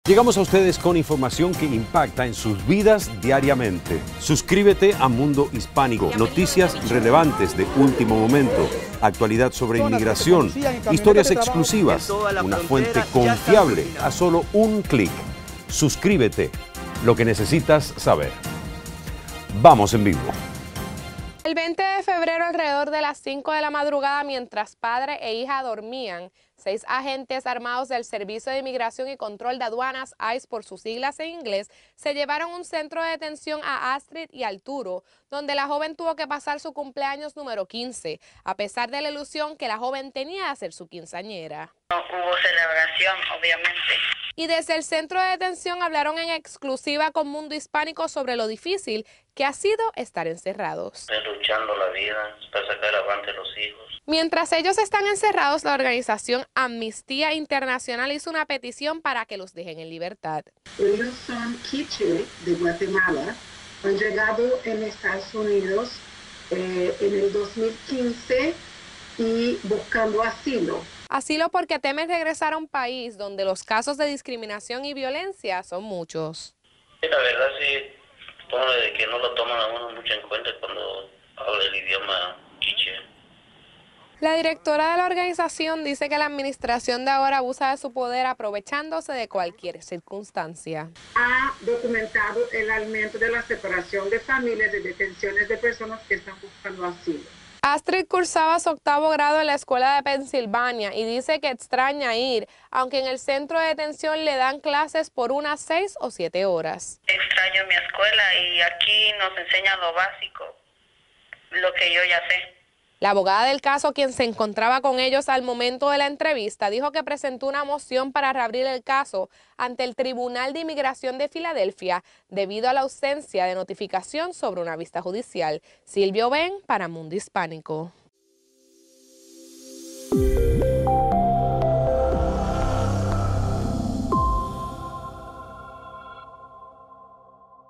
Llegamos a ustedes con información que impacta en sus vidas diariamente. Suscríbete a Mundo Hispánico, noticias relevantes de último momento, actualidad sobre inmigración, historias exclusivas, una fuente confiable a solo un clic. Suscríbete, lo que necesitas saber. Vamos en vivo. El 20 de febrero, alrededor de las 5 de la madrugada, mientras padre e hija dormían, 6 agentes armados del Servicio de Inmigración y Control de Aduanas, ICE por sus siglas en inglés, se llevaron a un centro de detención a Astrid y Arturo, donde la joven tuvo que pasar su cumpleaños número 15, a pesar de la ilusión que la joven tenía de hacer su quinceañera. No hubo celebración, obviamente. Y desde el centro de detención hablaron en exclusiva con Mundo Hispánico sobre lo difícil que ha sido estar encerrados. Luchando la vida para sacar adelante los hijos. Mientras ellos están encerrados, la organización Amnistía Internacional hizo una petición para que los dejen en libertad. Ellos son quiché de Guatemala, han llegado en Estados Unidos en el 2015 y buscando asilo. Asilo porque temen regresar a un país donde los casos de discriminación y violencia son muchos. La verdad sí, de que no lo toman a uno mucho en cuenta cuando habla el idioma quiché. La directora de la organización dice que la administración de ahora abusa de su poder aprovechándose de cualquier circunstancia. Ha documentado el aumento de la separación de familias y detenciones de personas que están buscando asilo. Astrid cursaba su 8º grado en la escuela de Pensilvania y dice que extraña ir, aunque en el centro de detención le dan clases por unas 6 o 7 horas. Extraño mi escuela y aquí nos enseñan lo básico, lo que yo ya sé. La abogada del caso, quien se encontraba con ellos al momento de la entrevista, dijo que presentó una moción para reabrir el caso ante el Tribunal de Inmigración de Filadelfia debido a la ausencia de notificación sobre una vista judicial. Silvio Ben para Mundo Hispánico.